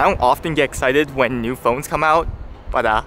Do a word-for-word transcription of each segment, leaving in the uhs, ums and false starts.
I don't often get excited when new phones come out, but uh...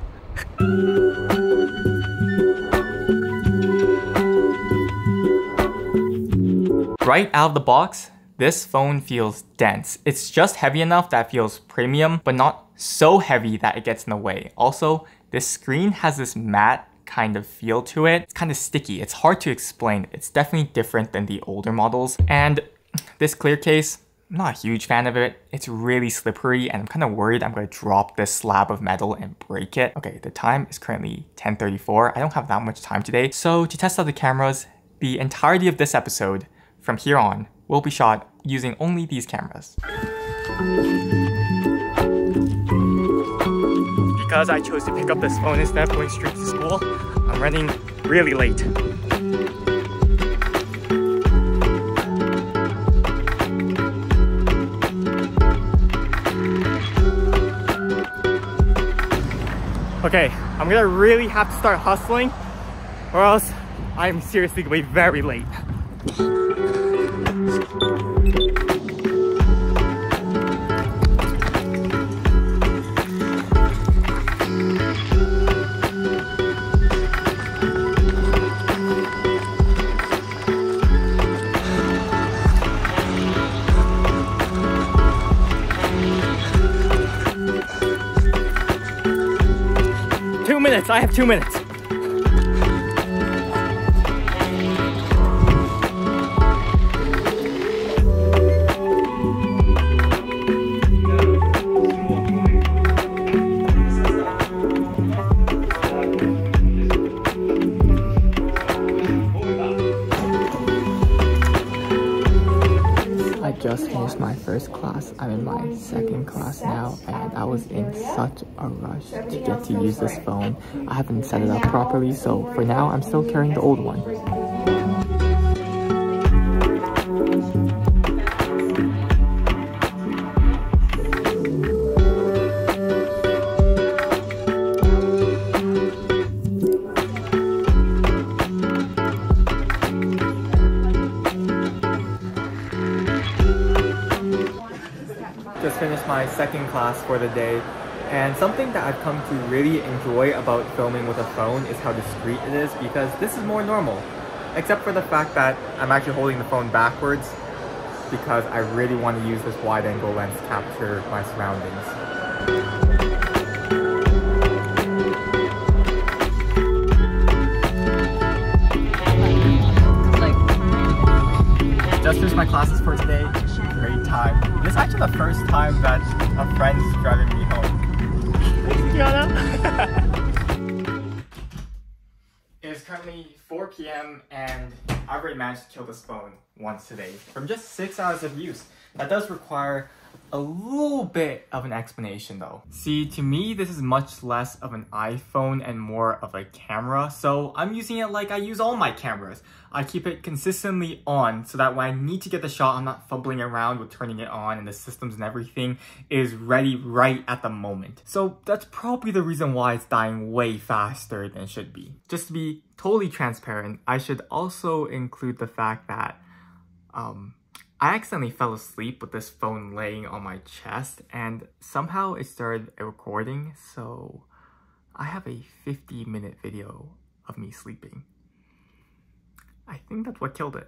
right out of the box, this phone feels dense. It's just heavy enough that it feels premium, but not so heavy that it gets in the way. Also, this screen has this matte kind of feel to it. It's kind of sticky. It's hard to explain. It's definitely different than the older models. And this clear case, I'm not a huge fan of it. It's really slippery and I'm kind of worried I'm going to drop this slab of metal and break it. Okay, the time is currently ten thirty-four. I don't have that much time today. So to test out the cameras, the entirety of this episode from here on will be shot using only these cameras. Because I chose to pick up this phone instead of going straight to school, I'm running really late. Okay, I'm gonna really have to start hustling or else I'm seriously gonna be very late. Two minutes, I have two minutes. I just finished my first class. I'm in my second class now, and I was in such a rush to get to use this phone. I haven't set it up properly, so for now I'm still carrying the old one. Just finished my second class for the day, and something that I've come to really enjoy about filming with a phone is how discreet it is, because this is more normal, except for the fact that I'm actually holding the phone backwards because I really want to use this wide angle lens to capture my surroundings. Just finished my classes for today. Great time. This is actually the first time that a friend's driving me home. Thanks, Kiana. It is currently four p m and I've already managed to kill this phone once today from just six hours of use. That does require a little bit of an explanation though. See, to me, this is much less of an iPhone and more of a camera, so I'm using it like I use all my cameras. I keep it consistently on so that when I need to get the shot, I'm not fumbling around with turning it on, and the systems and everything is ready right at the moment. So that's probably the reason why it's dying way faster than it should be. Just to be totally transparent, I should also include the fact that um, I accidentally fell asleep with this phone laying on my chest, and somehow it started recording, so I have a fifty minute video of me sleeping. I think that's what killed it.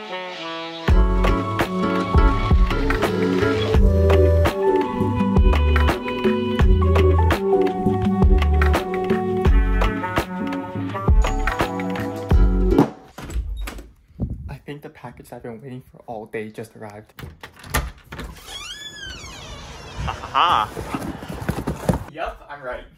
I think the package I've been waiting for all day just arrived. Ha ha ha! Yup, I'm right.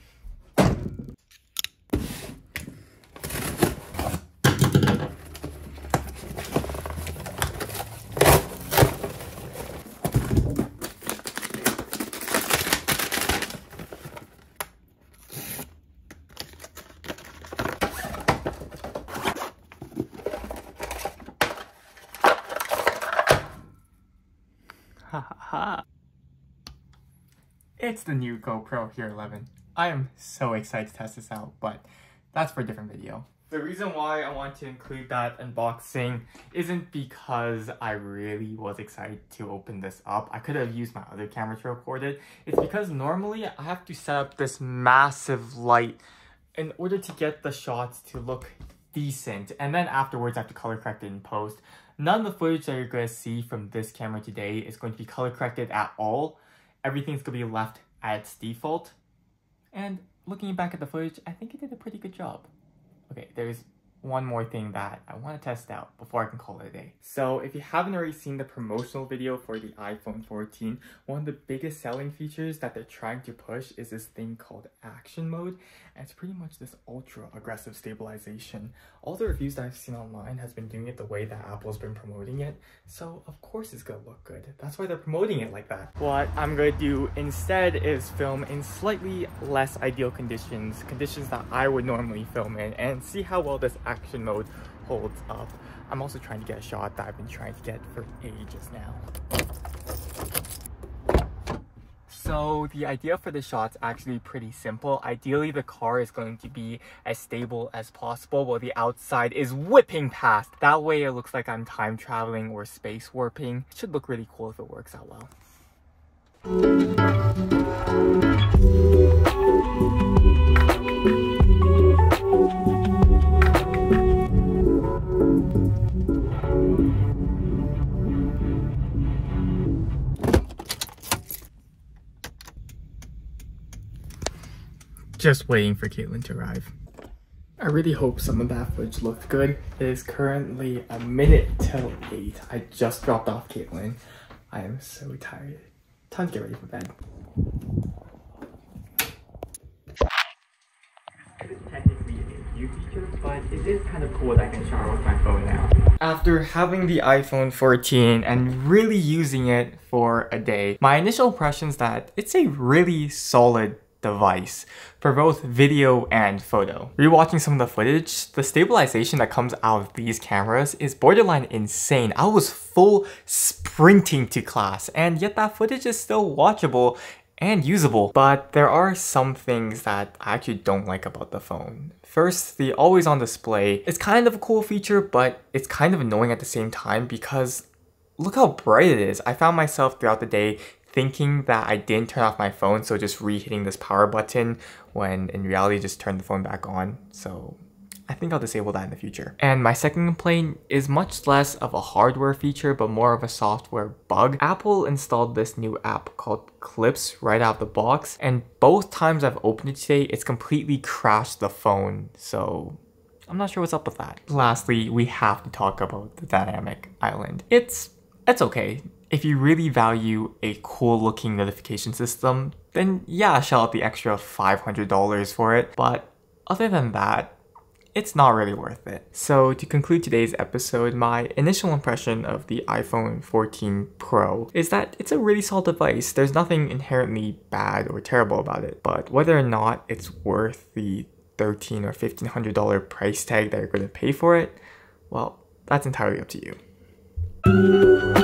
Ha ha ha. It's the new GoPro Hero eleven. I am so excited to test this out, but that's for a different video. The reason why I want to include that unboxing isn't because I really was excited to open this up. I could have used my other camera to record it. It's because normally I have to set up this massive light in order to get the shots to look decent. And then afterwards I have to color correct it in post. None of the footage that you're going to see from this camera today is going to be color corrected at all. Everything's going to be left at its default. And looking back at the footage, I think it did a pretty good job. Okay, there's one more thing that I want to test out before I can call it a day. So if you haven't already seen the promotional video for the iPhone fourteen, one of the biggest selling features that they're trying to push is this thing called action mode. And it's pretty much this ultra aggressive stabilization. All the reviews that I've seen online has been doing it the way that Apple's been promoting it. So of course it's gonna look good. That's why they're promoting it like that. What I'm gonna do instead is film in slightly less ideal conditions, conditions that I would normally film in, and see how well this action mode holds up. I'm also trying to get a shot that I've been trying to get for ages now. So the idea for the shot's actually pretty simple. Ideally, the car is going to be as stable as possible while the outside is whipping past. That way it looks like I'm time traveling or space warping. It should look really cool if it works out well. Just waiting for Caitlin to arrive. I really hope some of that footage looked good. It is currently a minute till eight. I just dropped off Caitlin. I am so tired. Time to get ready for bed. It is technically a new feature, but it is kind of cool that I can shower with my phone now. After having the iPhone fourteen and really using it for a day, my initial impression is that it's a really solid device for both video and photo. Rewatching some of the footage, the stabilization that comes out of these cameras is borderline insane. I was full sprinting to class, and yet that footage is still watchable and usable. But there are some things that I actually don't like about the phone. First, the always on display. It's kind of a cool feature, but it's kind of annoying at the same time because look how bright it is. I found myself throughout the day thinking that I didn't turn off my phone, so just re-hitting this power button when in reality just turned the phone back on. So I think I'll disable that in the future. And my second complaint is much less of a hardware feature but more of a software bug. Apple installed this new app called Clips right out of the box, and both times I've opened it today, it's completely crashed the phone. So I'm not sure what's up with that. Lastly, we have to talk about the dynamic island. It's it's okay. If you really value a cool looking notification system, then yeah, shell out the extra five hundred dollars for it. But other than that, it's not really worth it. So to conclude today's episode, my initial impression of the iPhone fourteen Pro is that it's a really solid device. There's nothing inherently bad or terrible about it, but whether or not it's worth the thirteen or fifteen hundred dollar price tag that you're going to pay for it, well, that's entirely up to you.